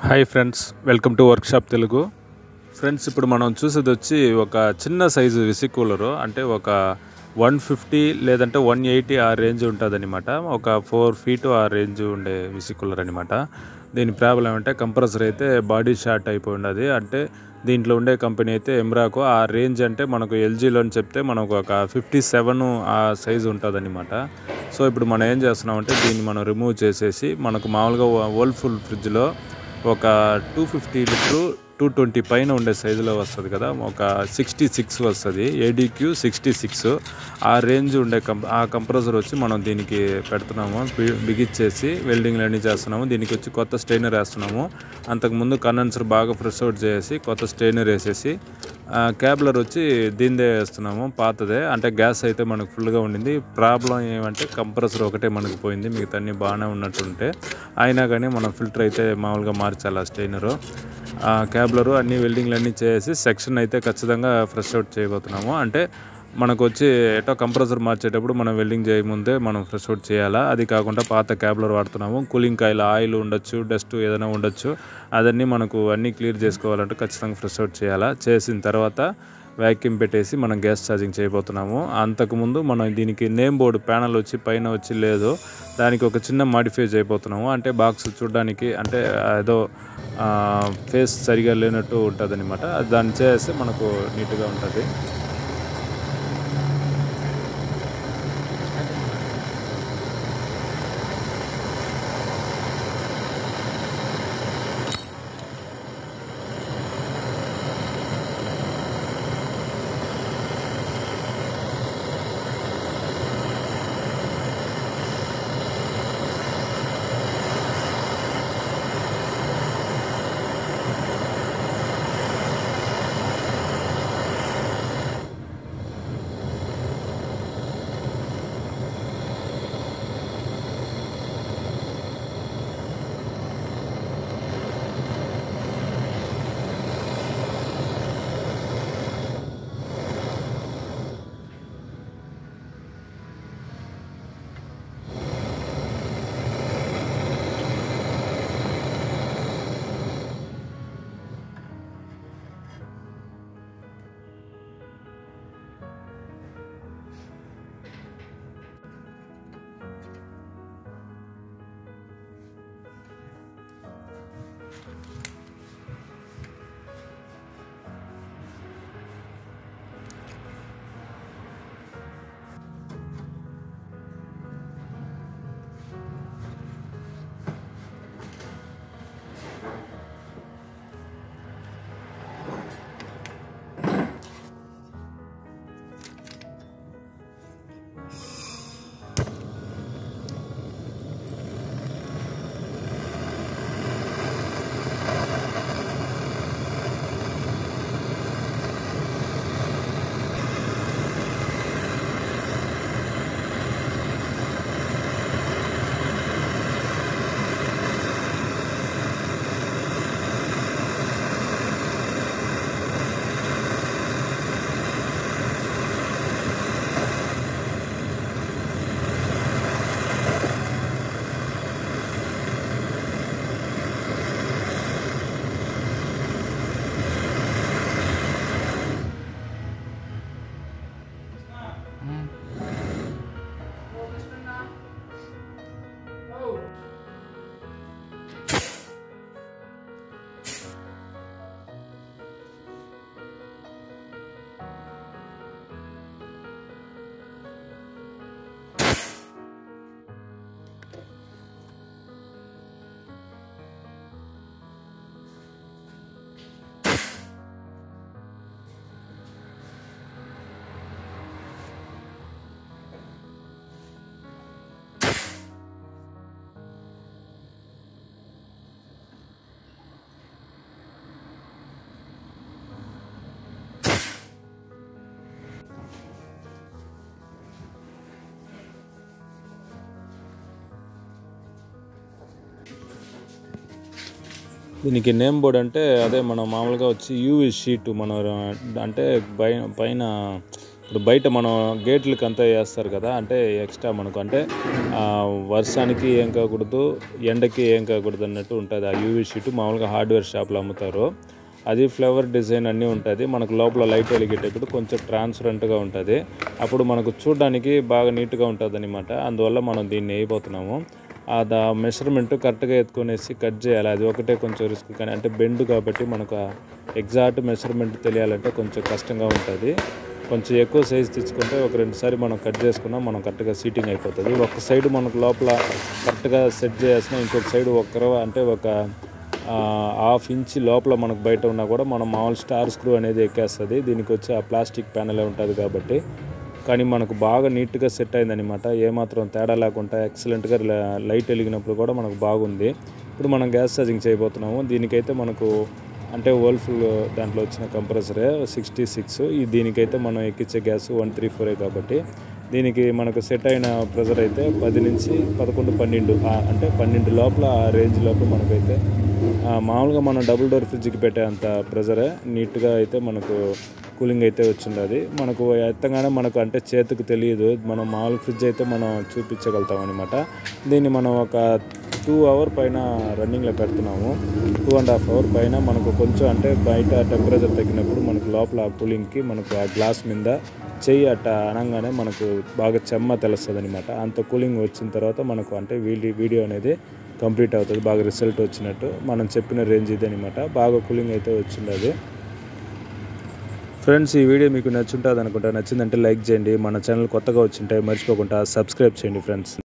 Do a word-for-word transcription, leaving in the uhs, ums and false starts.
Hi friends, welcome to workshop Telugu. Friends, ఇప్పుడు మనం చూసేది వచ్చి ఒక చిన్న సైజు విసి కూలరు. అంటే ఒక వన్ ఫిఫ్టీ లేదంటే వన్ ఎయిటీ ఆ రేంజ్ ఉంటుంది అనమాట. ఒక ఫోర్ ఫీటు ఆ రేంజ్ ఉండే విసి కూలర్ అనమాట. దీని ప్రాబ్లం ఏమంటే కంప్రెసర్ అయితే బాడీ షార్ట్ అయిపోయి ఉన్నది. అంటే దీంట్లో ఉండే కంపెనీ అయితే ఎమ్రాకో. ఆ రేంజ్ అంటే మనకు ఎల్జీలో అని చెప్తే మనకు ఒక ఫిఫ్టీ సెవెన్ ఆ సైజు ఉంటుంది అనమాట. సో ఇప్పుడు మనం ఏం చేస్తున్నామంటే దీన్ని మనం రిమూవ్ చేసేసి మనకు మామూలుగా వరల్పూల్ ఫ్రిడ్జ్లో ఒక two fifty litre two twenty పైన ఉండే సైజులో వస్తుంది కదా, ఒక సిక్స్టీ సిక్స్ వస్తుంది, ఏడీక్యూ సిక్స్టీ సిక్స్ ఆ రేంజ్ ఉండే కంప్ ఆ కంప్రెసర్ వచ్చి మనం దీనికి పెడుతున్నాము. బిగిచ్చేసి వెల్డింగ్లు అన్నీ చేస్తున్నాము. దీనికి వచ్చి కొత్త స్ట్రైనర్ వేస్తున్నాము. అంతకుముందు కండెన్సర్ బాగా ఫ్రెష్ అవుట్ చేసి కొత్త స్ట్రైనర్ వేసేసి క్యాబ్లర్ వచ్చి దీనిదే వేస్తున్నాము, పాతదే. అంటే గ్యాస్ అయితే మనకు ఫుల్గా ఉండింది. ప్రాబ్లం ఏమంటే కంప్రెసర్ ఒకటే మనకు పోయింది, మిగతా అన్నీ బాగానే ఉన్నట్టుంటే. అయినా కానీ మనం ఫిల్టర్ అయితే మామూలుగా మార్చాలి. ఆ స్టైనరు, క్యాబ్లరు అన్ని వెల్డింగ్లు అన్నీ చేసి సెక్షన్ అయితే ఖచ్చితంగా ఫ్రెష్ అవుట్ చేయబోతున్నాము. అంటే మనకు వచ్చి ఎటో కంప్రెసర్ మార్చేటప్పుడు మనం వెల్డింగ్ చేయముందే మనం ఫ్రెష్ అవుట్ చేయాలా. అది కాకుండా పాత క్యాబ్లర్ వాడుతున్నాము. కూలింగ్ కాయిల్ ఆయిల్ ఉండొచ్చు, డస్ట్ ఏదైనా ఉండొచ్చు. అదన్నీ మనకు అన్నీ క్లియర్ చేసుకోవాలంటే ఖచ్చితంగా ఫ్రెష్ అవుట్ చేయాలా. చేసిన తర్వాత వ్యాక్యూమ్ పెట్టేసి మనం గ్యాస్ ఛార్జింగ్ చేయబోతున్నాము. అంతకుముందు మనం దీనికి నేమ్ బోర్డు ప్యానల్ వచ్చి పైన వచ్చి లేదు, దానికి ఒక చిన్న మాడిఫై చేయబోతున్నాము. అంటే బాక్స్ చూడడానికి అంటే ఏదో ఫేస్ సరిగా లేనట్టు ఉంటుంది అనమాట. దాన్ని చేస్తే మనకు నీట్గా ఉంటుంది. దీనికి నేమ్ బోర్డ్ అంటే అదే మనం మామూలుగా వచ్చి యూవి షీట్ మన అంటే పైన పైన ఇప్పుడు బయట మనం గేట్లకి అంతా వేస్తారు కదా, అంటే ఎక్స్ట్రా మనకు అంటే వర్షానికి ఏం కాకూడదు, ఎండకి ఏం కాకూడదు అన్నట్టు ఉంటుంది. ఆ యూవీ షీట్ మామూలుగా హార్డ్వేర్ షాప్లో అమ్ముతారు. అది ఫ్లవర్ డిజైన్ అన్నీ ఉంటుంది. మనకు లోపల లైట్ వెలిగేటప్పుడు కొంచెం ట్రాన్స్పరెంట్గా ఉంటుంది. అప్పుడు మనకు చూడడానికి బాగా నీట్గా ఉంటుంది అనమాట. అందువల్ల మనం దీన్ని వేయబోతున్నాము. అది మెజర్మెంట్ కరెక్ట్గా ఎత్తుకొనేసి కట్ చేయాలి. అది ఒకటే కొంచెం రిస్క్, కానీ అంటే బెండ్ కాబట్టి మనకు ఎగ్జాక్ట్ మెజర్మెంట్ తెలియాలంటే కొంచెం కష్టంగా ఉంటుంది. కొంచెం ఎక్కువ సైజు తెచ్చుకుంటే ఒక రెండుసారి మనం కట్ చేసుకున్నా మనం కరెక్ట్గా సీటింగ్ అయిపోతుంది. ఒక సైడ్ మనకు లోపల కరెక్ట్గా సెట్ చేయాల్సిన, ఇంకొక సైడ్ ఒక అంటే ఒక హాఫ్ ఇంచ్ లోపల మనకు బయట ఉన్నా కూడా మనం మామూలు స్టార్ స్క్రూ అనేది ఎక్కేస్తుంది. దీనికి వచ్చి ఆ ప్లాస్టిక్ ప్యానలే ఉంటుంది కాబట్టి, కానీ మనకు బాగా నీట్గా సెట్ అయిందనమాట. ఏమాత్రం తేడా లేకుండా ఎక్సలెంట్గా లైట్ వెలిగినప్పుడు కూడా మనకు బాగుంది. ఇప్పుడు మనం గ్యాస్ ఛార్జింగ్ చేయబోతున్నాము. దీనికైతే మనకు అంటే వోల్ఫుల్ దాంట్లో వచ్చిన కంప్రెసరే సిక్స్టీ సిక్స్. ఈ దీనికైతే మనం ఎక్కించే గ్యాస్ వన్ త్రీ ఫోరే కాబట్టి దీనికి మనకు సెట్ అయిన ప్రెజర్ అయితే పది నుంచి పదకొండు పన్నెండు అంటే పన్నెండు లోపల ఆ రేంజ్ లోపల మనకైతే మామూలుగా మనం డబుల్ డోర్ ఫ్రిడ్జ్కి పెట్టే అంత ప్రెజరే నీట్గా అయితే మనకు కూలింగ్ అయితే వచ్చింది. మనకు ఎత్తగానే మనకు అంటే చేతికి తెలియదు. మనం మామూలు ఫ్రిడ్జ్ అయితే మనం చూపించగలుగుతాం అనమాట. దీన్ని మనం ఒక టూ అవర్ పైన రన్నింగ్లో పెడుతున్నాము. టూ అండ్ హాఫ్ అవర్ పైన మనకు కొంచెం అంటే బయట టెంపరేచర్ తగ్గినప్పుడు మనకు లోపల ఆ కూలింగ్కి మనకు ఆ గ్లాస్ మీద చెయ్యి అట్ట అనగానే మనకు బాగా చెమ్మ తెలుస్తుంది అనమాట. అంత కూలింగ్ వచ్చిన తర్వాత మనకు అంటే వీడియో వీడియో అనేది కంప్లీట్ అవుతుంది. బాగా రిజల్ట్ వచ్చినట్టు మనం చెప్పిన రేంజ్ ఇది అనమాట. బాగా కూలింగ్ అయితే వచ్చింది. ఫ్రెండ్స్, ఈ వీడియో మీకు నచ్చుంటుంది అనుకుంటా. నచ్చిందంటే లైక్ చేయండి. మన ఛానల్ కొత్తగా వచ్చింటే మర్చిపోకుండా సబ్స్క్రైబ్ చేయండి ఫ్రెండ్స్.